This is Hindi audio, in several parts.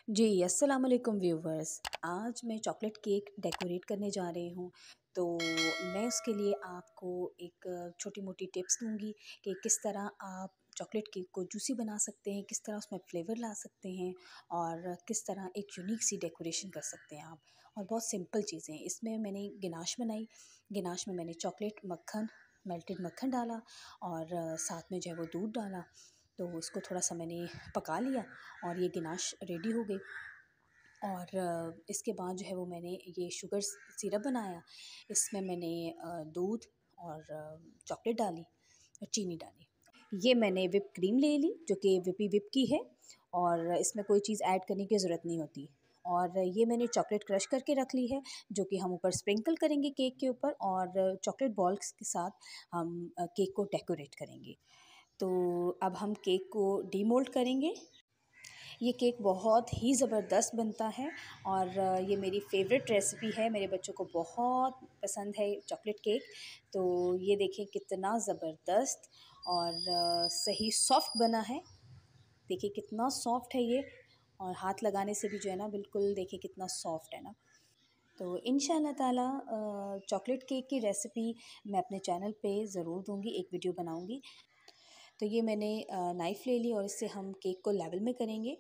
जी, अस्सलाम वालेकुम व्यूवर्स। आज मैं चॉकलेट केक डेकोरेट करने जा रही हूँ। तो मैं उसके लिए आपको एक छोटी-मोटी टिप्स दूँगी कि किस तरह आप चॉकलेट केक को जूसी बना सकते हैं, किस तरह उसमें फ्लेवर ला सकते हैं और किस तरह एक यूनिक सी डेकोरेशन कर सकते हैं आप। और बहुत सिंपल चीज़ें हैं। इसमें मैंने गनाश बनाई, गनाश में मैंने चॉकलेट मक्खन, मेल्टेड मक्खन डाला और साथ में जो है वो दूध डाला। तो उसको थोड़ा-सा मैंने पका लिया और ये गनाश रेडी हो गई। और इसके बाद जो है वो मैंने ये शुगर सिरप बनाया। इसमें मैंने दूध और चॉकलेट डाली और चीनी डाली। ये मैंने व्हिप क्रीम ले ली जो कि व्हिपी व्हिप की है और इसमें कोई चीज़ ऐड करने की ज़रूरत नहीं होती। और ये मैंने चॉकलेट क्रश करके रख ली है जो कि हम ऊपर स्प्रिंकल करेंगे केक के ऊपर और चॉकलेट बॉल्स के साथ हम केक को डेकोरेट करेंगे। तो अब हम केक को डीमोल्ड करेंगे। ये केक बहुत ही ज़बरदस्त बनता है और ये मेरी फ़ेवरेट रेसिपी है। मेरे बच्चों को बहुत पसंद है चॉकलेट केक। तो ये देखिए कितना ज़बरदस्त और सही सॉफ्ट बना है। देखिए कितना सॉफ्ट है ये और हाथ लगाने से भी जो है ना बिल्कुल देखिए कितना सॉफ्ट है ना। तो इंशाल्लाह ताला चॉकलेट केक की रेसिपी मैं अपने चैनल पे ज़रूर दूँगी, एक वीडियो बनाऊँगी। तो ये मैंने नाइफ़ ले ली और इससे हम केक को लेवल में करेंगे।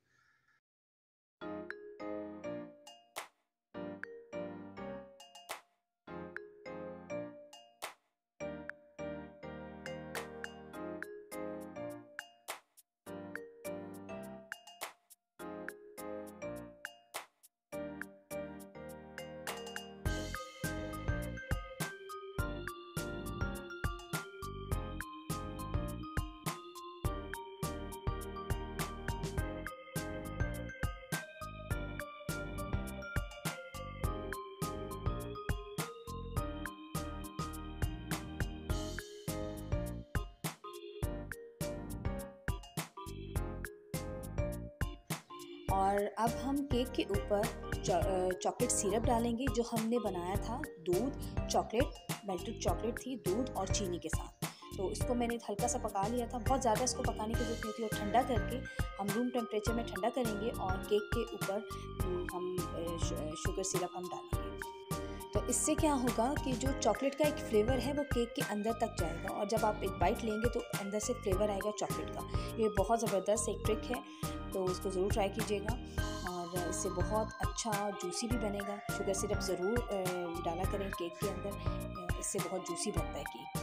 और अब हम केक के ऊपर चॉकलेट सिरप डालेंगे जो हमने बनाया था दूध, चॉकलेट, मेल्टेड चॉकलेट थी दूध और चीनी के साथ। तो इसको मैंने हल्का सा पका लिया था, बहुत ज़्यादा इसको पकाने की ज़रूरत नहीं होती और ठंडा करके हम रूम टेम्परेचर में ठंडा करेंगे और केक के ऊपर हम शुगर सिरप हम डालेंगे। तो इससे क्या होगा कि जो चॉकलेट का एक फ्लेवर है वो केक के अंदर तक जाएगा और जब आप एक बाइट लेंगे तो अंदर से फ्लेवर आएगा चॉकलेट का। ये बहुत ज़बरदस्त एक ट्रिक है, तो इसको ज़रूर ट्राई कीजिएगा और इससे बहुत अच्छा जूसी भी बनेगा। शुगर सिरप ज़रूर डाला करें केक के अंदर, इससे बहुत जूसी बनता है केक।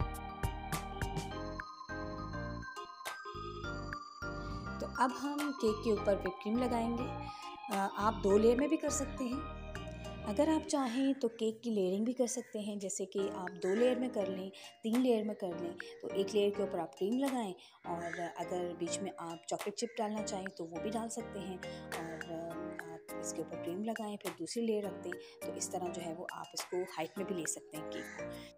तो अब हम केक के ऊपर व्हिप क्रीम लगाएंगे। आप 2 लेयर में भी कर सकते हैं। अगर आप चाहें तो केक की लेयरिंग भी कर सकते हैं, जैसे कि आप 2 लेयर में कर लें, 3 लेयर में कर लें। तो एक लेयर के ऊपर आप क्रीम लगाएं और अगर बीच में आप चॉकलेट चिप डालना चाहें तो वो भी डाल सकते हैं और आप इसके ऊपर क्रीम लगाएं फिर दूसरी लेयर रख दें। तो इस तरह जो है वो आप इसको हाइट में भी ले सकते हैं केक को।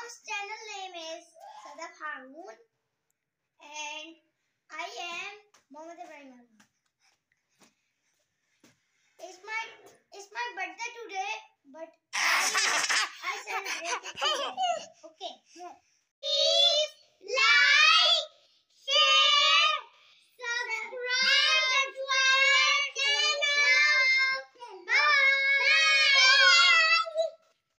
mom's channel name is Sadaf Harun and I am Mohammed Ibrahim. It's my birthday today, but I celebrate it today.